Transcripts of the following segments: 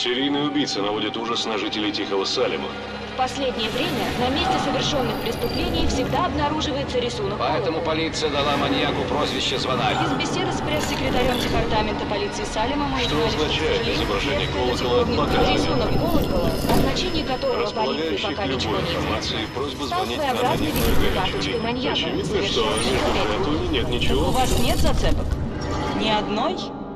Серийный убийца наводит ужас на жителей Тихого Салема. В последнее время на месте совершенных преступлений всегда обнаруживается рисунок. Поэтому полиция дала маньяку прозвище Звонарь. Из беседы с пресс-секретарем департамента полиции Салема мы Что узнали, означает изображение колокола что показано? рисунок колокола, о значении которого полиции Располагающих пока ничего любой не информации известно, просьба стал звонить на своеобразной анонимную визитной горячую карточкой линию. маньяка. Очевидно, что совершившего между жертвами нет У ничего. вас нет зацепок? Ни одной?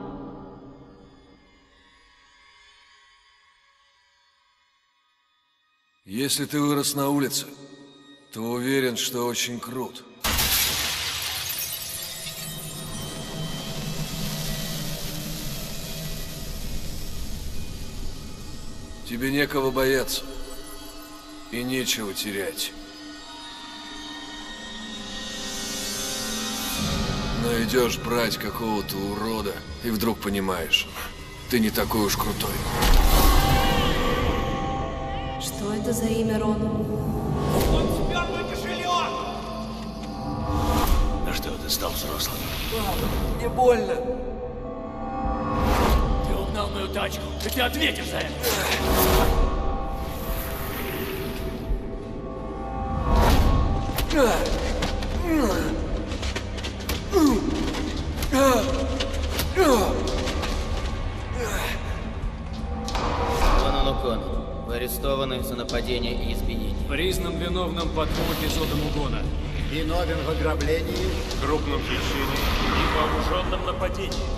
Если ты вырос на улице, то уверен, что очень крут. Тебе некого бояться и нечего терять. Но идешь брать какого-то урода, и вдруг понимаешь, ты не такой уж крутой. Что это за имя, Рон? Он спер мой кошелек! А что, ты стал взрослым? Мне больно. Ты угнал мою тачку, и ты ответишь за это! Конан О'Коннор. Вы арестованы за нападение и избиение. Признан виновным по 2 эпизодам угона. Виновен в ограблении, Крупном хищении. И вооруженном нападении.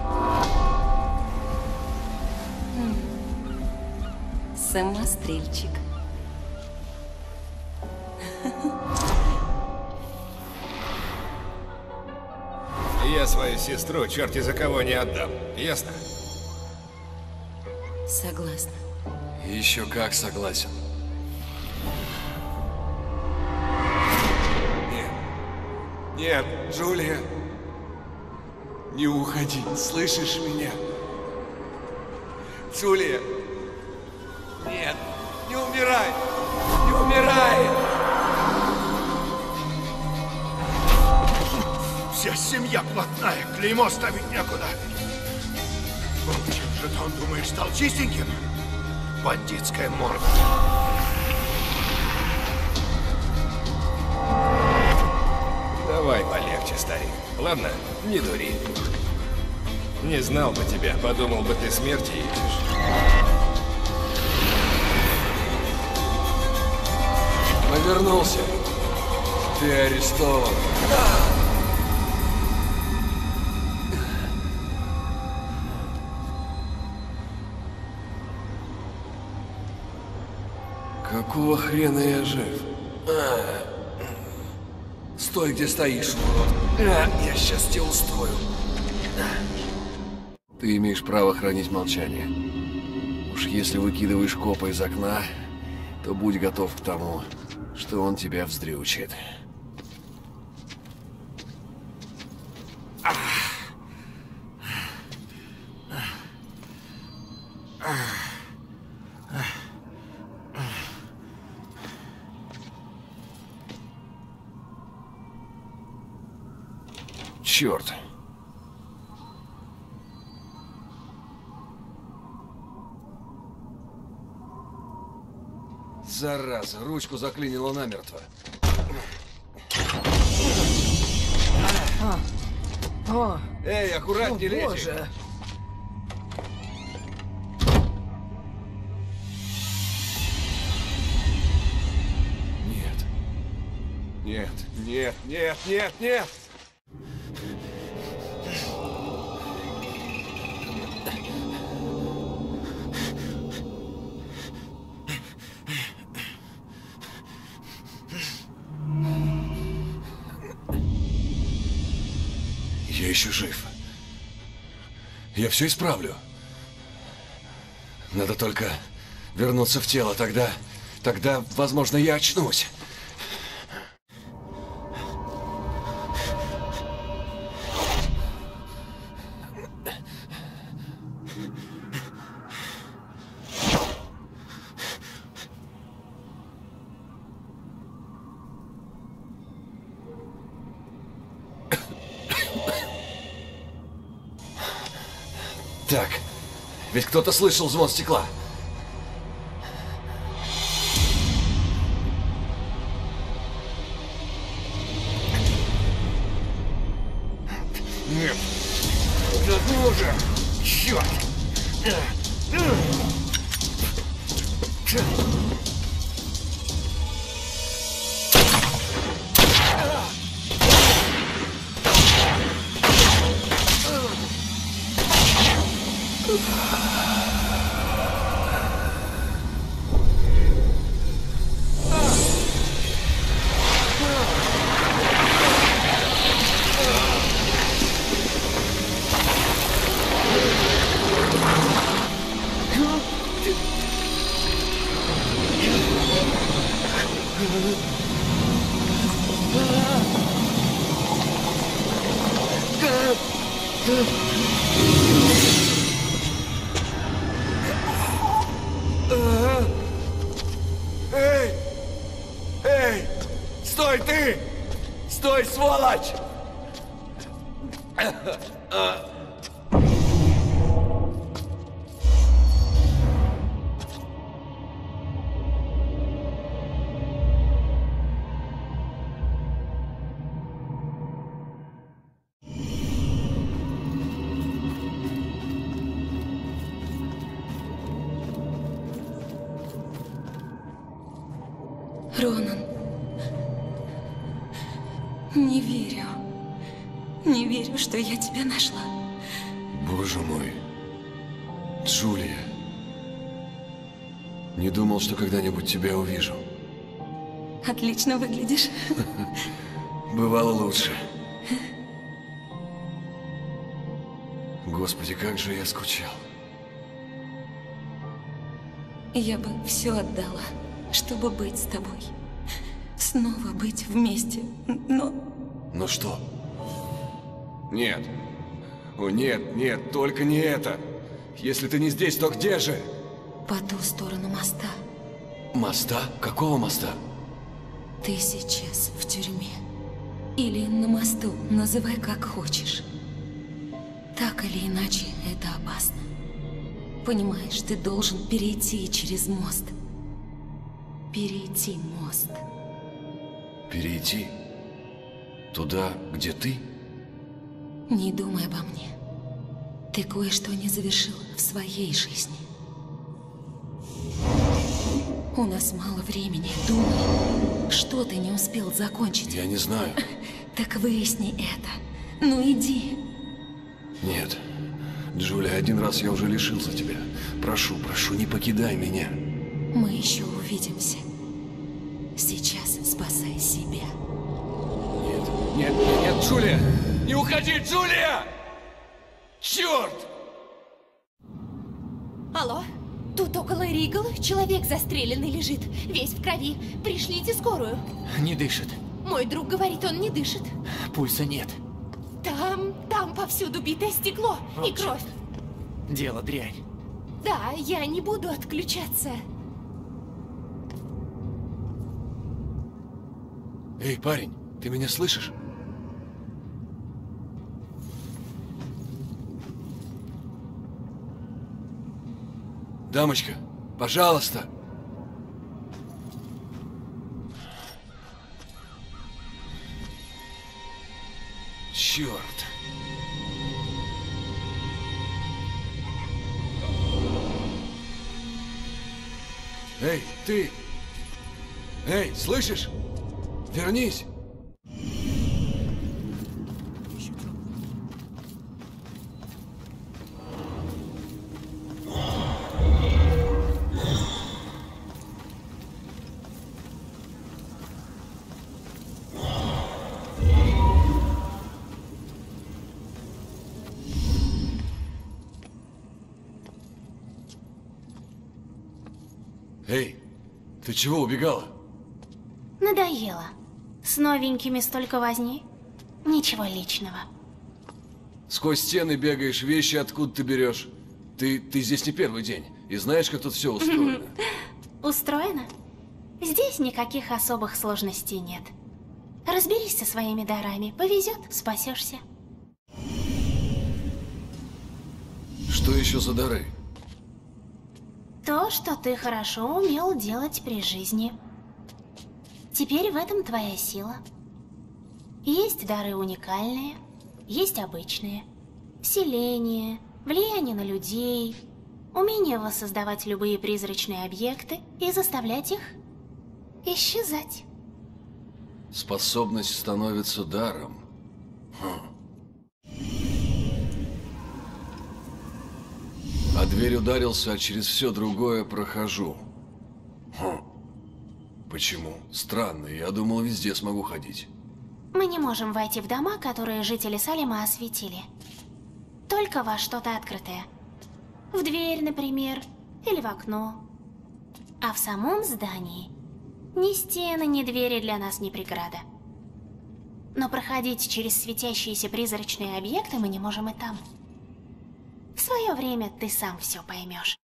Самострельчик. я свою сестру черти за кого не отдам. Ясно? Согласна. Еще как согласен. Нет, Джулия. Не уходи, слышишь меня? Джулия. Нет, не умирай. Не умирай. Вся семья плотная, клеймо ставить некуда. Волчий жетон, думаешь, стал чистеньким? Бандитская морда. Давай полегче, старик. Ладно, не дури. Не знал бы тебя, подумал бы, ты смерти ищешь. Повернулся. Ты арестован. Какого хрена я жив? Стой, где стоишь, урод. Я сейчас тебе устрою. Ты имеешь право хранить молчание. Уж если выкидываешь копа из окна, то будь готов к тому, что он тебя вздрючит. Черт. Зараза, ручку заклинило намертво. Эй, аккуратнее, леди! Нет. Нет, нет, нет, нет, нет! Я еще жив. Я все исправлю. Надо только вернуться в тело, тогда, возможно, я очнусь. Так, Ведь кто-то слышал звон стекла. Нет. Да ну же! Черт! Эй! Эй! Стой ты! Стой, сволочь! Ронан. Не верю. Не верю, что я тебя нашла. Боже мой. Джулия. Не думал, что когда-нибудь тебя увижу. Отлично выглядишь. Бывало лучше. Господи, как же я скучал. Я бы все отдала, чтобы быть с тобой. Снова быть вместе. Но... Ну что? Нет. О, нет, нет, только не это. Если ты не здесь, то где же? По ту сторону моста. Моста? Какого моста? Ты сейчас в тюрьме. Или на мосту, называй как хочешь. Так или иначе, это опасно. Понимаешь, ты должен перейти через мост. Перейти мост. Перейти? Туда, где ты? Не думай обо мне. Ты кое-что не завершил в своей жизни. У нас мало времени. Думай, что ты не успел закончить. Я не знаю. Так выясни это. Ну иди. Нет. Джулия, один раз я уже лишился тебя. Прошу, прошу, не покидай меня. Мы еще увидимся. Сейчас спасай себя. Нет, нет, нет, Джулия! Не уходи, Джулия! Черт! Алло? Тут около Ригал человек застреленный лежит, весь в крови. Пришлите скорую. Не дышит. Мой друг говорит, он не дышит. Пульса нет. Там повсюду битое стекло и кровь. Дело дрянь. Да, я не буду отключаться. Эй, парень, ты меня слышишь? Дамочка, пожалуйста. Черт. Эй, ты! Эй, слышишь? Вернись! Эй, ты чего убегала? Надоело. С новенькими столько возни. Ничего личного. Сквозь стены бегаешь, вещи откуда ты берешь? Ты здесь не первый день, и знаешь, как тут все устроено. Устроено? Здесь никаких особых сложностей нет. Разберись со своими дарами. Повезет, спасешься. Что еще за дары? То, что ты хорошо умел делать при жизни. Теперь в этом твоя сила. Есть дары уникальные, есть обычные. Вселение, влияние на людей, умение воссоздавать любые призрачные объекты и заставлять их исчезать. Способность становится даром. А дверь ударился, а через все другое прохожу. Почему? Странно, я думал, везде смогу ходить. Мы не можем войти в дома, которые жители Салема осветили. Только во что-то открытое. В дверь, например, или в окно. А в самом здании ни стены, ни двери для нас не преграда. Но проходить через светящиеся призрачные объекты мы не можем и там. В свое время ты сам все поймешь.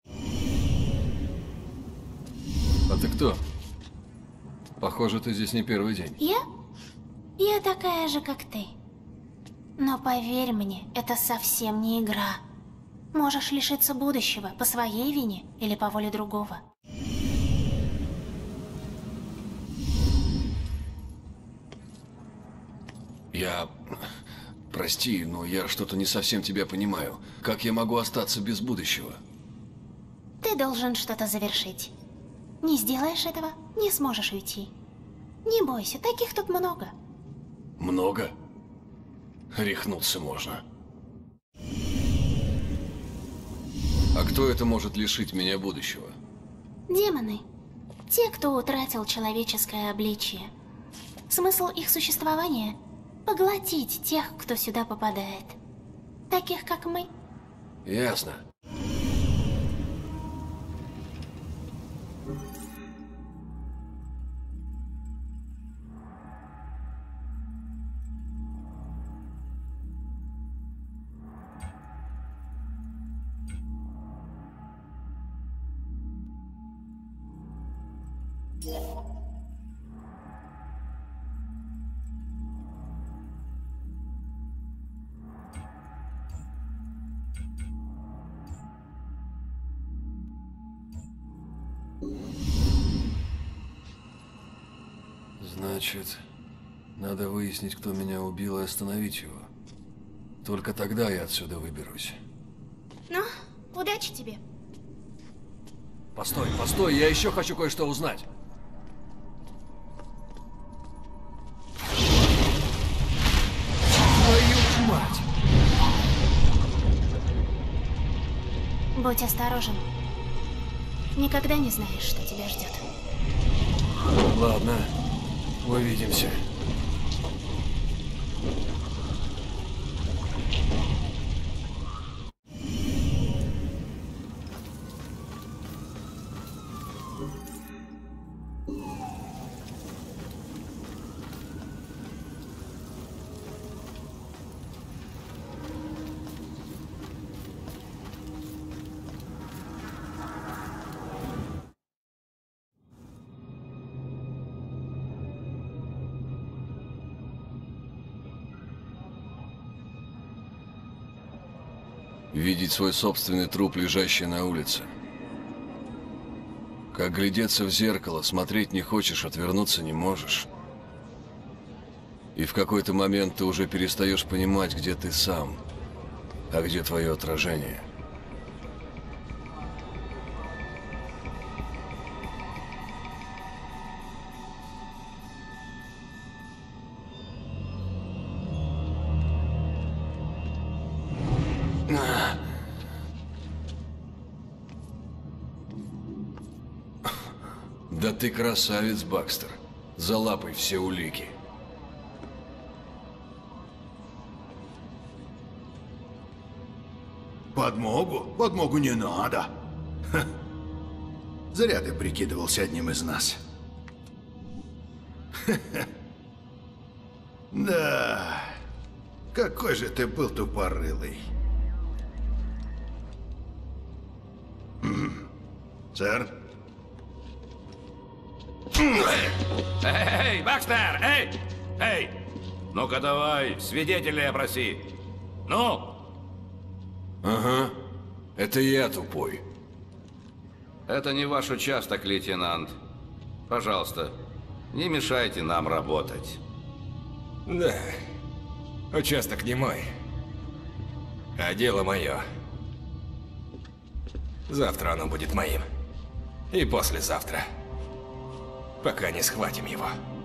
А ты кто? Похоже, ты здесь не первый день. Я такая же, как ты. Но поверь мне, это совсем не игра. Можешь лишиться будущего по своей вине или по воле другого. Прости, но я что-то не совсем тебя понимаю. Как я могу остаться без будущего? Ты должен что-то завершить. Не сделаешь этого, не сможешь уйти. Не бойся, таких тут много. Много? Рехнуться можно. А кто это может лишить меня будущего? Демоны. Те, кто утратил человеческое обличие. Смысл их существования — поглотить тех, кто сюда попадает. Таких, как мы. Ясно. Значит, надо выяснить, кто меня убил, и остановить его. Только тогда я отсюда выберусь. Ну, удачи тебе. Постой, постой, я еще хочу кое-что узнать. Твою мать! Будь осторожен. Никогда не знаешь, что тебя ждет. Ладно, увидимся. Видеть свой собственный труп, лежащий на улице. Как глядеться в зеркало, смотреть не хочешь, отвернуться не можешь. И в какой-то момент ты уже перестаешь понимать, где ты сам, а где твое отражение. Да ты красавец, Бакстер. Залапай все улики. Подмогу? Подмогу не надо. Ха. Зря ты прикидывался одним из нас. Да, какой же ты был тупорылый. Сэр? Эй, Бакстер! Эй! Эй! Ну-ка давай, свидетелей опроси. Ну? Ага, это я тупой. Это не ваш участок, лейтенант. Пожалуйста, не мешайте нам работать. Да, участок не мой, а дело мое. Завтра оно будет моим. И послезавтра. Пока не схватим его.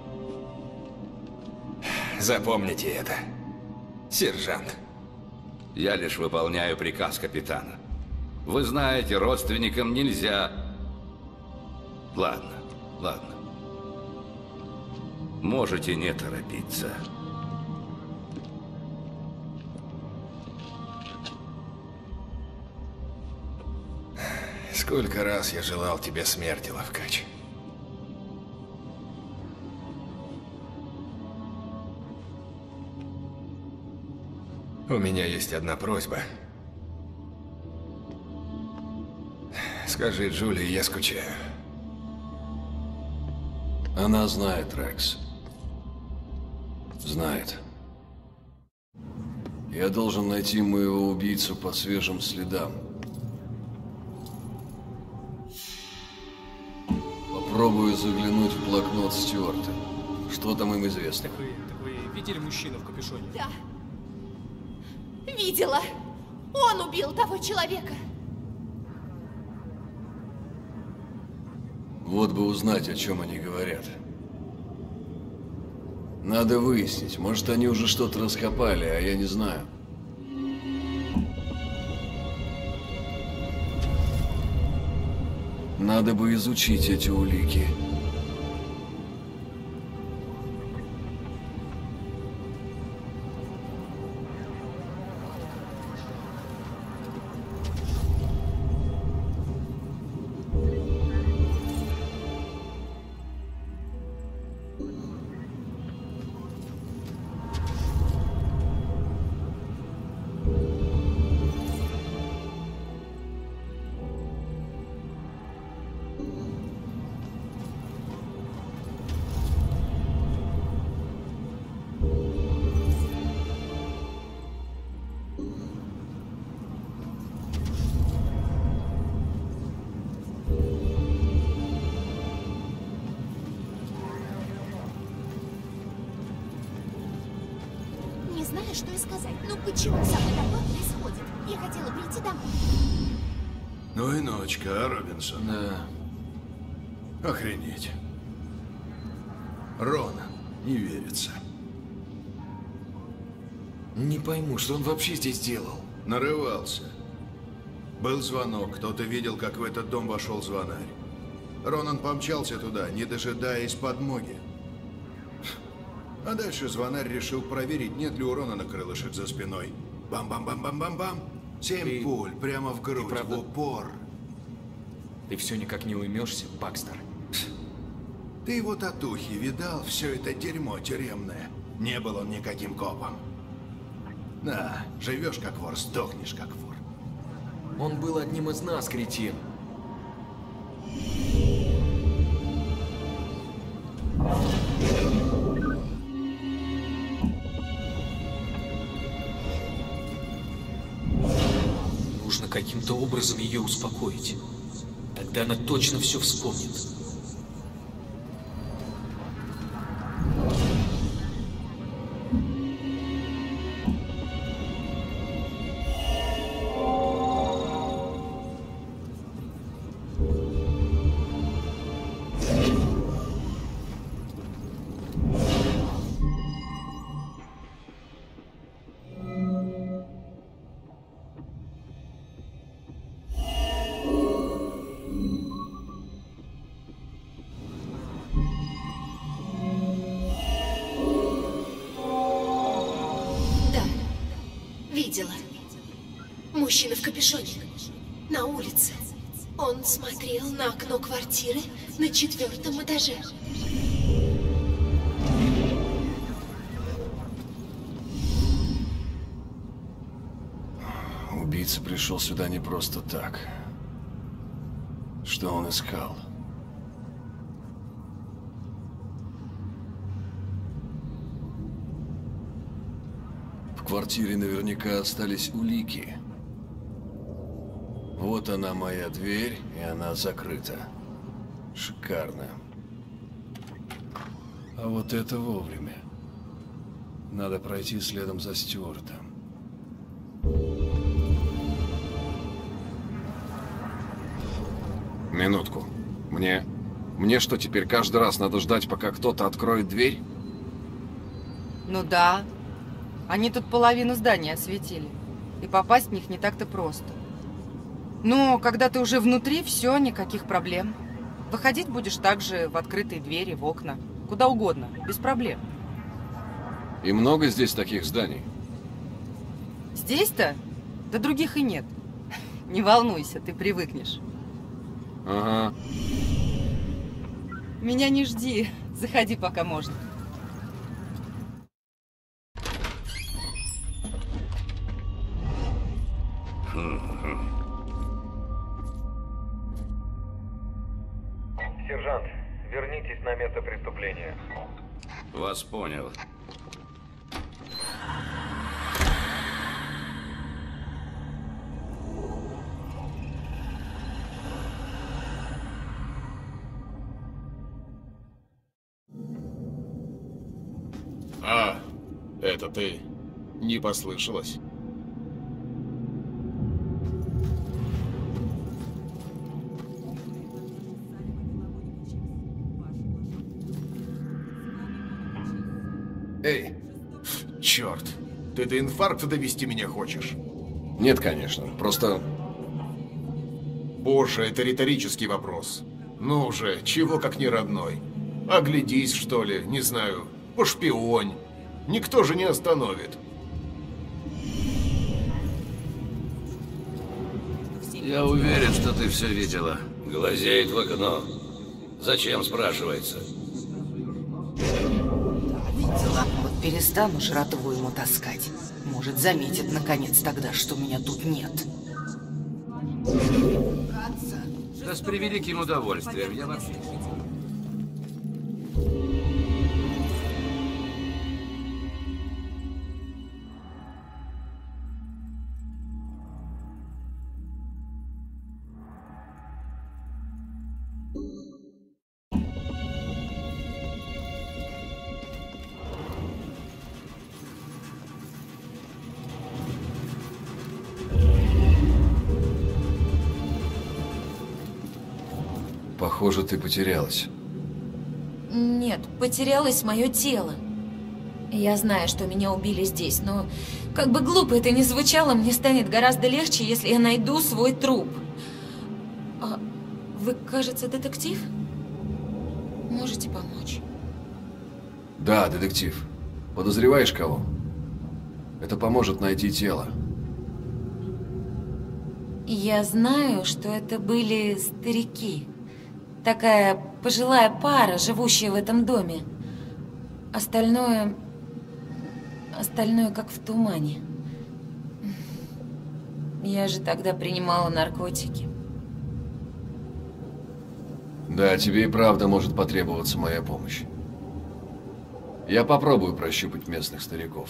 Запомните это, сержант. Я лишь выполняю приказ капитана. Вы знаете, родственникам нельзя... Ладно, ладно. Можете не торопиться. Сколько раз я желал тебе смерти, Лавкач. У меня есть одна просьба. Скажи Джулии, я скучаю. Она знает, Рекс. Знает. Я должен найти моего убийцу по свежим следам. Попробую заглянуть в блокнот Стюарта. Что там им известно? Так вы видели мужчину в капюшоне? Да. Видела. Он убил того человека. Вот бы узнать, о чем они говорят. Надо выяснить. Может, они уже что-то раскопали, а я не знаю. Надо бы изучить эти улики. Не знаю, что и сказать. Ну почему со мной такое происходит? Я хотела прийти домой. Ну и ночка, а, Робинсон? Да. Охренеть. Ронан, не верится. Не пойму, что он вообще здесь делал. Нарывался. Был звонок, кто-то видел, как в этот дом вошел звонарь. Ронан помчался туда, не дожидаясь подмоги. А дальше звонарь решил проверить, нет ли у Ронана крылышек за спиной. Бам-бам-бам-бам-бам-бам. 7 пуль прямо в грудь, в упор. Ты все никак не уймешься, Бакстер? Ты его татухи видал? Все это дерьмо тюремное. Не был он никаким копом. Да, живешь как вор, сдохнешь как вор. Он был одним из нас, кретин. Нужно каким-то образом ее успокоить. Тогда она точно все вспомнит. Видела. Мужчина в капюшоне. На улице. Он смотрел на окно квартиры на 4-м этаже. Убийца пришел сюда не просто так. Что он искал? В квартире наверняка остались улики. Вот она, моя дверь, и она закрыта. Шикарно. А вот это вовремя. Надо пройти следом за Стюартом. Минутку. Мне что, теперь каждый раз надо ждать, пока кто-то откроет дверь? Ну да. Они тут половину здания осветили. И попасть в них не так-то просто. Но когда ты уже внутри, все, никаких проблем. Выходить будешь также в открытые двери, в окна. Куда угодно, без проблем. И много здесь таких зданий? Здесь-то? Да других и нет. Не волнуйся, ты привыкнешь. Ага. Меня не жди. Заходи, пока можно. Сержант, вернитесь на место преступления. Вас понял. А, это ты. Не послышалось. Эй, черт, ты до инфаркта довести меня хочешь? Нет, конечно, просто... Боже, это риторический вопрос. Ну же, чего как не родной? Оглядись, что ли, не знаю, пошпионь. Никто же не остановит. Я уверен, что ты все видела. Глазеет в окно. Зачем, спрашивается? Вот перестану жратву ему таскать. Может, заметит наконец тогда, что меня тут нет. Да с превеликим удовольствием. Я вообще... Похоже, ты потерялась. Нет, потерялось мое тело. Я знаю, что меня убили здесь, но как бы глупо это ни звучало, мне станет гораздо легче, если я найду свой труп. А вы, кажется, детектив? Можете помочь? Да, детектив. Подозреваешь кого? Это поможет найти тело. Я знаю, что это были старики. Такая пожилая пара, живущая в этом доме. Остальное как в тумане. Я же тогда принимала наркотики. Да, тебе и правда может потребоваться моя помощь. Я попробую прощупать местных стариков.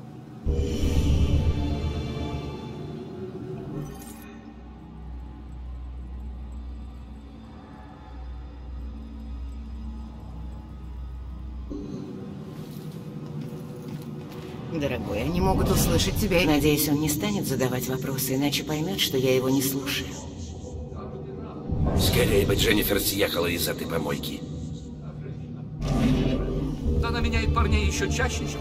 Дорогой, они могут услышать тебя. Надеюсь, он не станет задавать вопросы, иначе поймет, что я его не слушаю. Скорее бы Дженнифер съехала из этой помойки. Она меняет парней еще чаще, чем...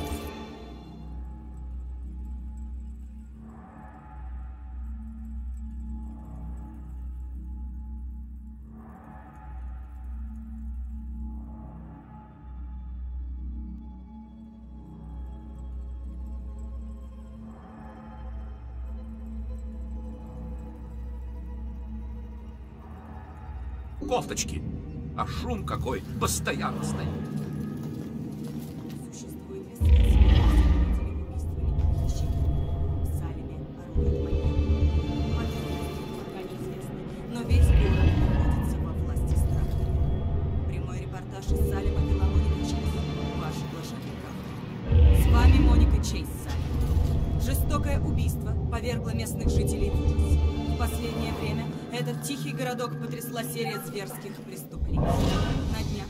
кофточки. А шум какой постоянно стоит. Но весь город находится во власти страха. Прямой репортаж из Салема, Моника Чейз. Ваши глашатые. С вами Моника Чейз, Салем. Жестокое убийство повергло местных жителей в ужас. последнее время этот тихий городок потрясла серия зверских преступлений. На днях.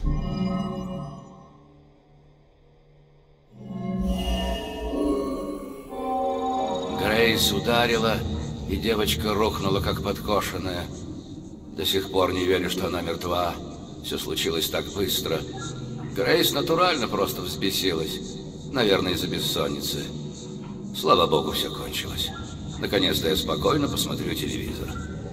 Грейс ударила, и девочка рухнула, как подкошенная. До сих пор не верю, что она мертва. Все случилось так быстро. Грейс натурально просто взбесилась. Наверное, из-за бессонницы. Слава богу, все кончилось. Наконец-то я спокойно посмотрю телевизор.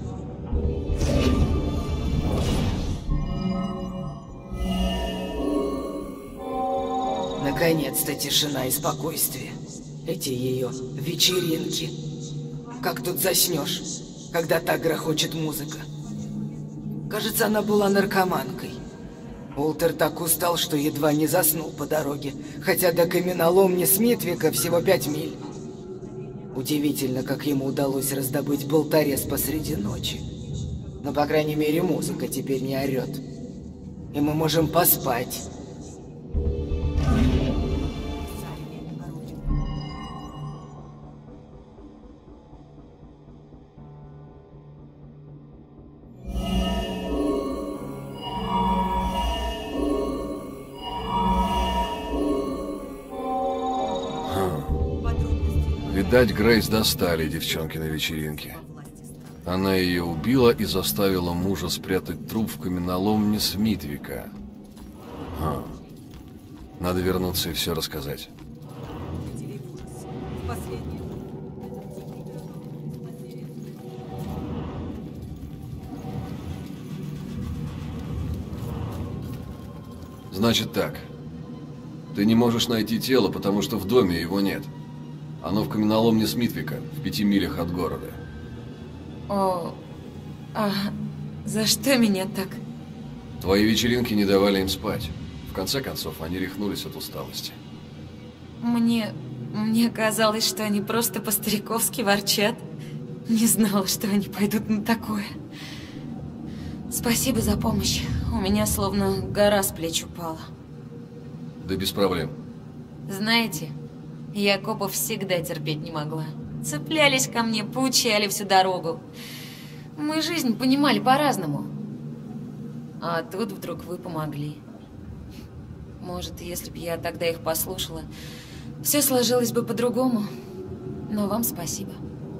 Наконец-то тишина и спокойствие. Эти ее вечеринки. Как тут заснешь, когда так грохочет музыка? Кажется, она была наркоманкой. Уолтер так устал, что едва не заснул по дороге, хотя до каменоломни Смитвика всего 5 миль. Удивительно, как ему удалось раздобыть болторез посреди ночи. Но, по крайней мере, музыка теперь не орет. И мы можем поспать. Видать, Грейс достали девчонки на вечеринке. Она ее убила и заставила мужа спрятать труп в каменоломне Смитвика. Надо вернуться и все рассказать. Значит так. Ты не можешь найти тело, потому что в доме его нет. Оно в каменоломне Смитвика, в 5 милях от города. О, а за что меня так? Твои вечеринки не давали им спать. В конце концов, они рехнулись от усталости. Мне казалось, что они просто по-стариковски ворчат. Не знала, что они пойдут на такое. Спасибо за помощь. У меня словно гора с плеч упала. Да без проблем. Знаете, я копов всегда терпеть не могла. Цеплялись ко мне, поучали всю дорогу. Мы жизнь понимали по-разному. А тут вдруг вы помогли. Может, если бы я тогда их послушала, все сложилось бы по-другому. Но вам спасибо.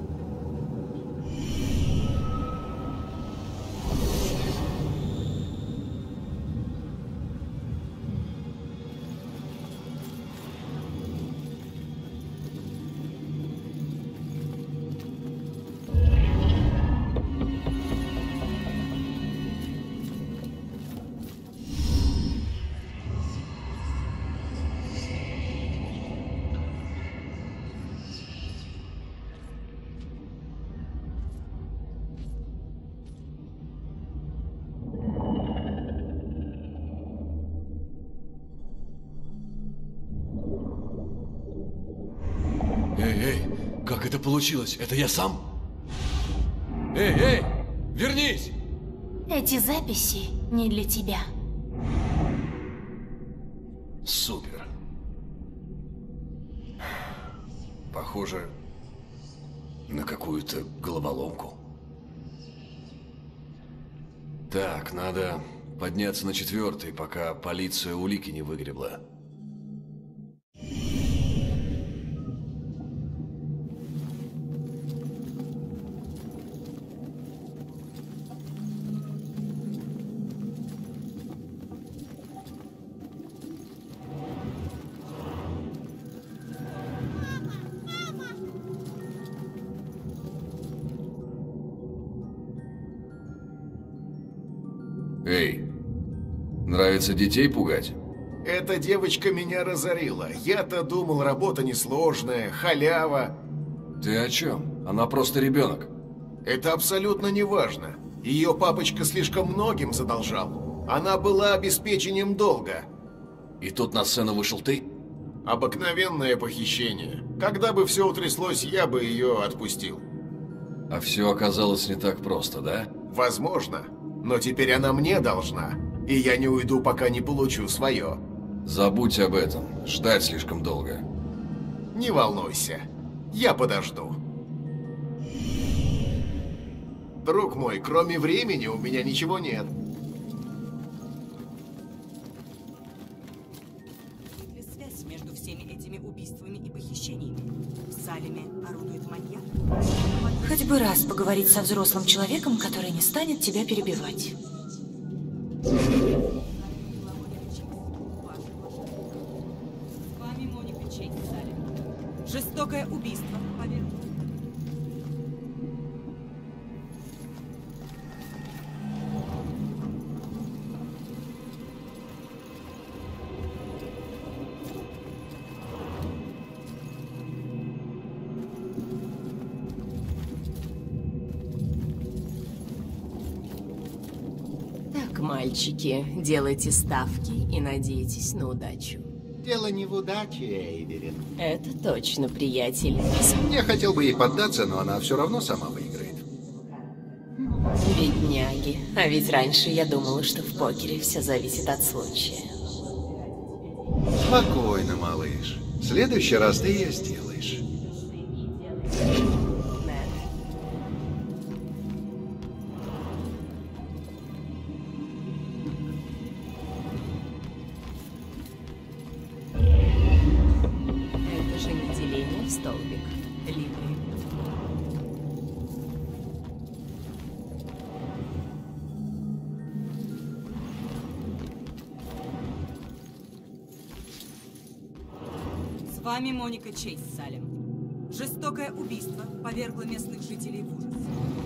Эй, как это получилось? Это я сам? Эй, вернись! Эти записи не для тебя. Супер. Похоже на какую-то головоломку. Так, надо подняться на 4-й, пока полиция улики не выгребла. Эй, нравится детей пугать? Эта девочка меня разорила. Я-то думал, работа несложная, халява. Ты о чем? Она просто ребенок. Это абсолютно не важно. Ее папочка слишком многим задолжал. Она была обеспечением долга. И тут на сцену вышел ты? Обыкновенное похищение. Когда бы все утряслось, я бы ее отпустил. А все оказалось не так просто, да? Возможно. Но теперь она мне должна. И я не уйду, пока не получу свое. Забудь об этом. Ждать слишком долго. Не волнуйся. Я подожду. Друг мой, кроме времени у меня ничего нет. Есть ли связь между всеми этими убийствами и похищениями? В Салеме орудует маньяк? Хоть бы раз поговорить со взрослым человеком, который не станет тебя перебивать. С вами Моника Чейз, Салем. Жестокое убийство, поверь. Так, мальчики, делайте ставки и надейтесь на удачу. Дело не в удаче, Эйверин. Это точно, приятель. Я хотел бы ей поддаться, но она все равно сама выиграет. Бедняги. А ведь раньше я думала, что в покере все зависит от случая. Спокойно, малыш. В следующий раз ты ее сделаешь. Это же не деление в столбик. Либри. С вами Моника Чейз, Салем. Жестокое убийство повергло местных жителей в ужас.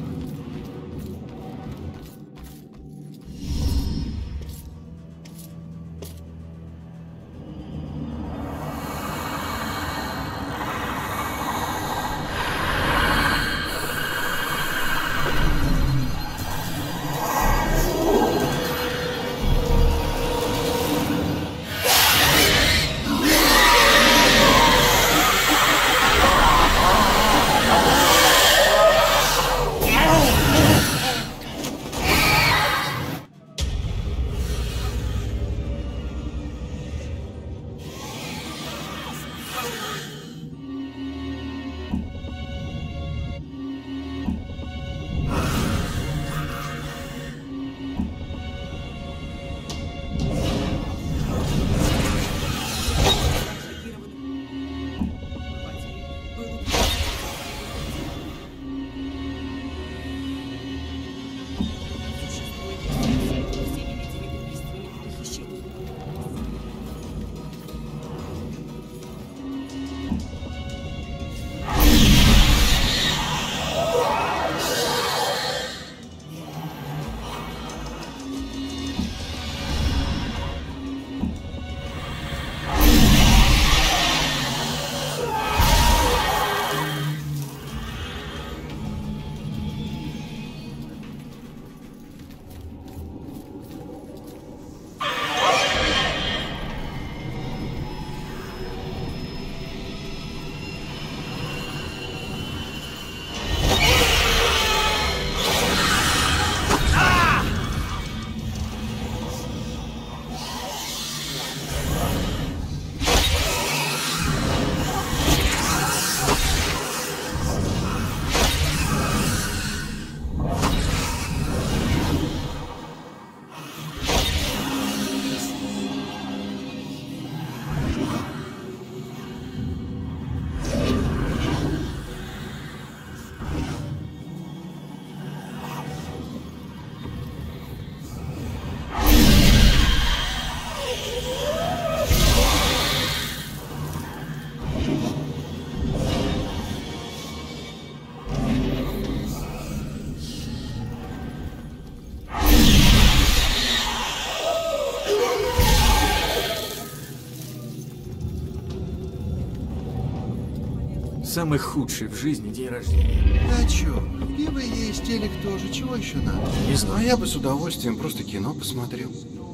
Самый худший в жизни день рождения. А чё? Пиво есть, телек тоже. Чего еще надо? Не знаю. А я бы с удовольствием просто кино посмотрел.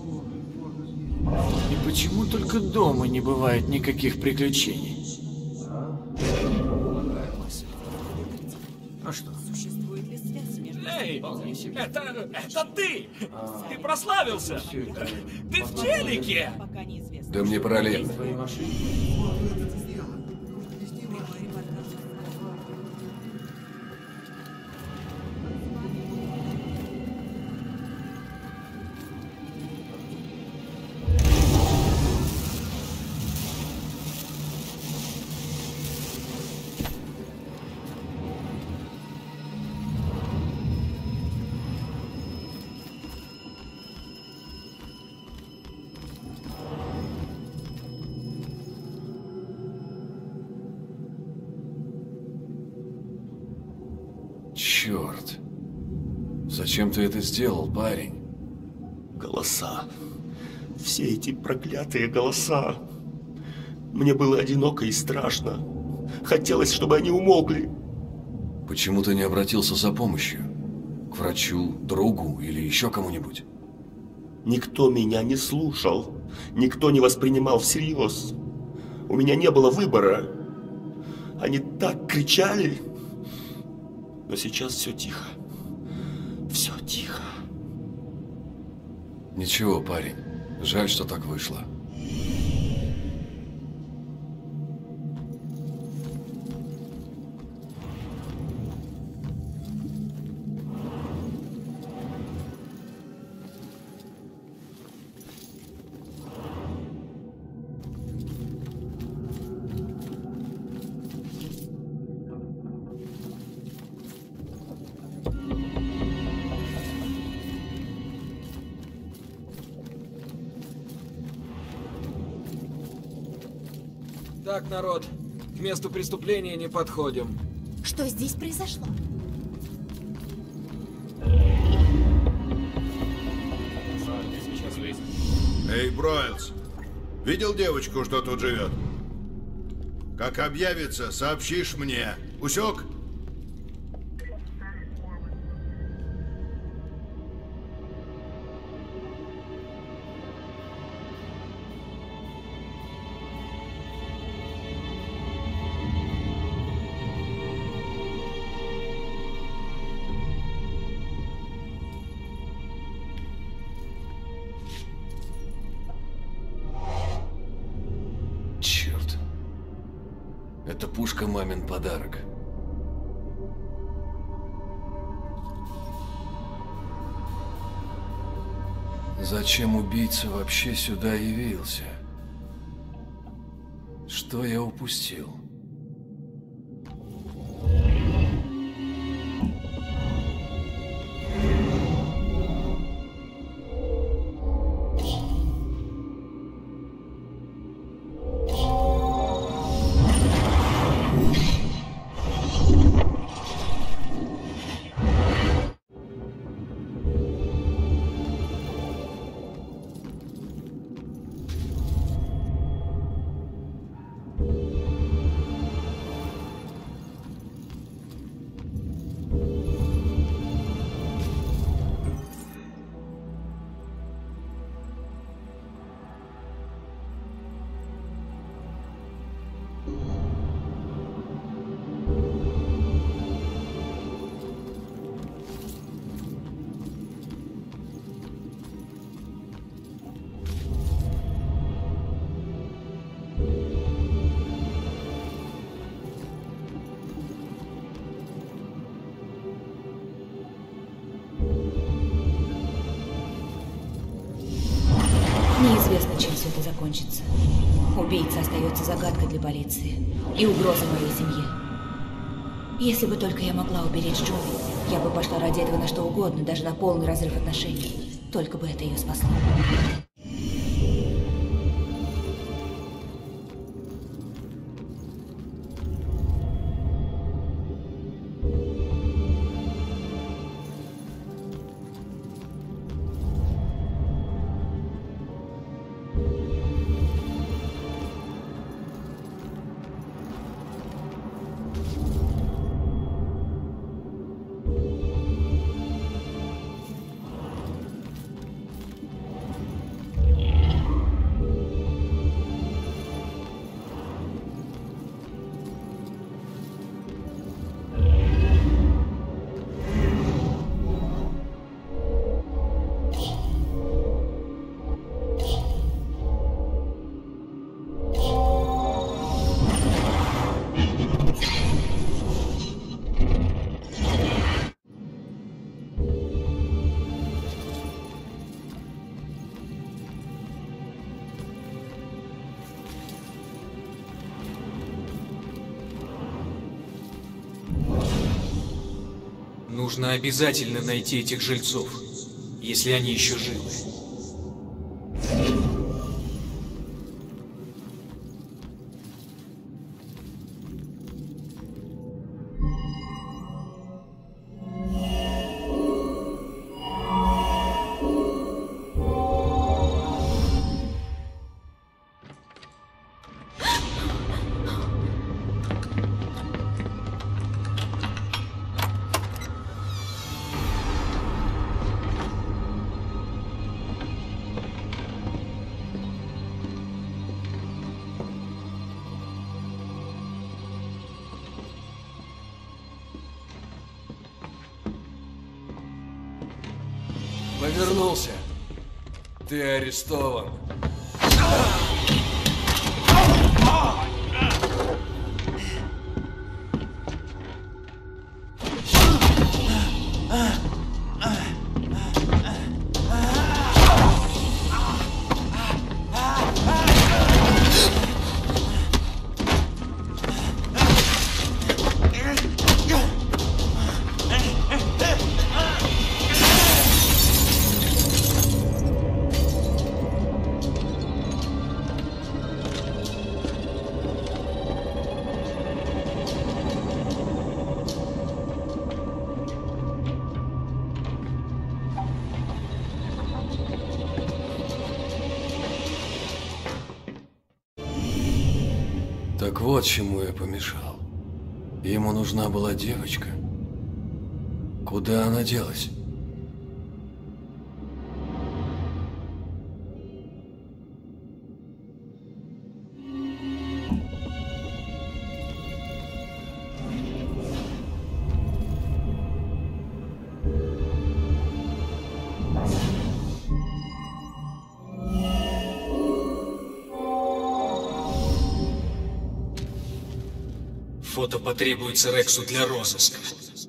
И почему только дома не бывает никаких приключений? А что? Существует ли связь между... Эй, это ты! Ты прославился! Ты в телеке! Пока неизвестно. Да мне параллельно. Черт. Зачем ты это сделал, парень? Голоса. Все эти проклятые голоса. Мне было одиноко и страшно. Хотелось, чтобы они умолкли. Почему ты не обратился за помощью? К врачу, другу или еще кому-нибудь? Никто меня не слушал. Никто не воспринимал всерьез. У меня не было выбора. Они так кричали. Но сейчас все тихо. Все тихо. Ничего, парень. Жаль, что так вышло. Так, народ, к месту преступления не подходим. Что здесь произошло? Эй, Бройлс, видел девочку, что тут живет? Как объявится, сообщишь мне. Усек? Это пушка мамин подарок. Зачем убийца вообще сюда явился? Что я упустил? Неизвестно, чем все это закончится. Убийца остается загадкой для полиции и угрозой моей семье. Если бы только я могла уберечь Джои, я бы пошла ради этого на что угодно, даже на полный разрыв отношений. Только бы это ее спасло. Нужно обязательно найти этих жильцов, если они еще живы. Повернулся. Ты арестован. Так вот чему я помешал. Ему нужна была девочка. Куда она делась? Фото потребуется Рексу для розыска.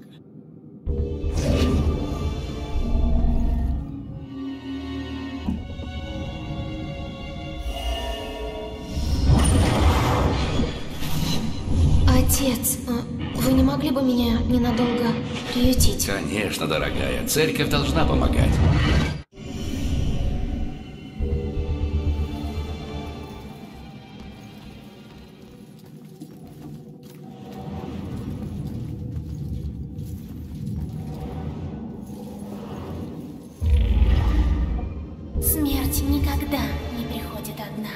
Отец, вы не могли бы меня ненадолго приютить? Конечно, дорогая. Церковь должна помогать. Смерть никогда не приходит одна.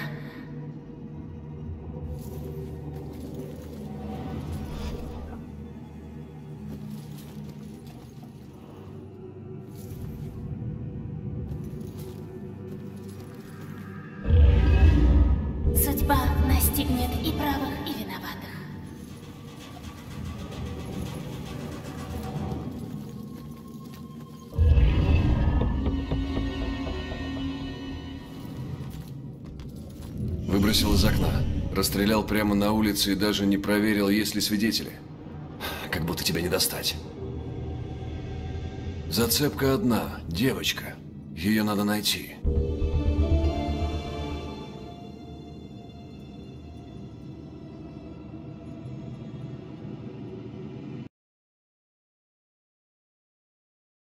Судьба настигнет и правых, и виноватых. Выбросил из окна. Расстрелял прямо на улице и даже не проверил, есть ли свидетели. Как будто тебя не достать. Зацепка одна. Девочка. Ее надо найти.